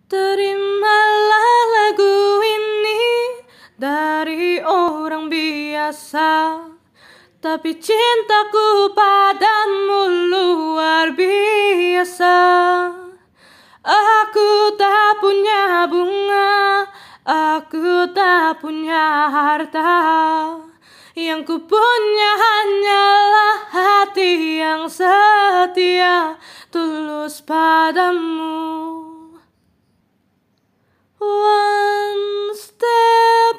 Terimalah lagu ini dari orang biasa, tapi cintaku padamu luar biasa. Aku tak punya bunga, aku tak punya harta. Yang ku punya hanyalah hati yang setia, tulus padamu. One step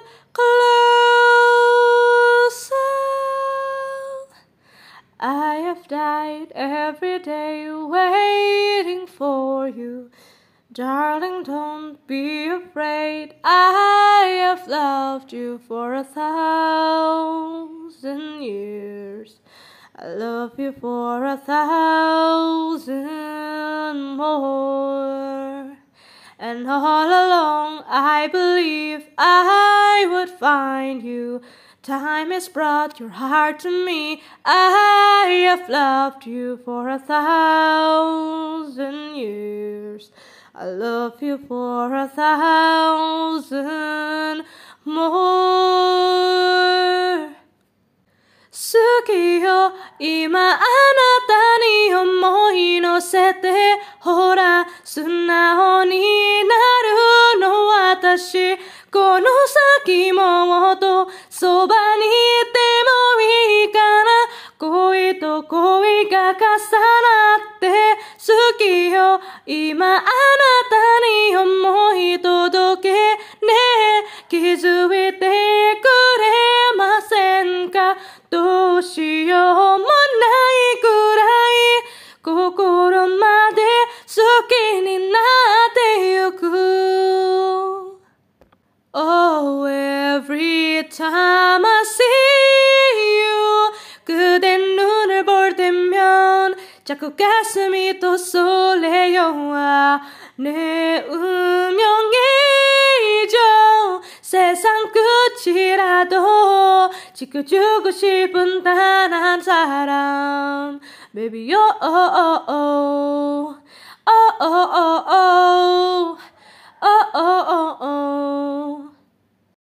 closer. I have died every day waiting for you. Darling, don't be afraid. I have loved you for 1,000 years. I love you for 1,000 more. And all along I believe I would find you. Time has brought your heart to me. I have loved you for 1,000 years. I love you for 1,000 more. 好きよ、今あなたに思い乗せて、ほら素直になるの私。この先もっとそばにいてもいいかな。恋と恋が重なって好きよ、今あなたに思い届けねえ、気づいてくれませんか。どうしようもないくらい心まで好きになってゆく。Oh, every time I see you, 그대 눈을 볼 때면 자꾸 가슴이 또 설레요. 내 운명이죠. 세상 끝이라도 지켜주고 싶은 단 한 사람. Baby, oh, oh, oh, oh, oh, oh, oh, oh.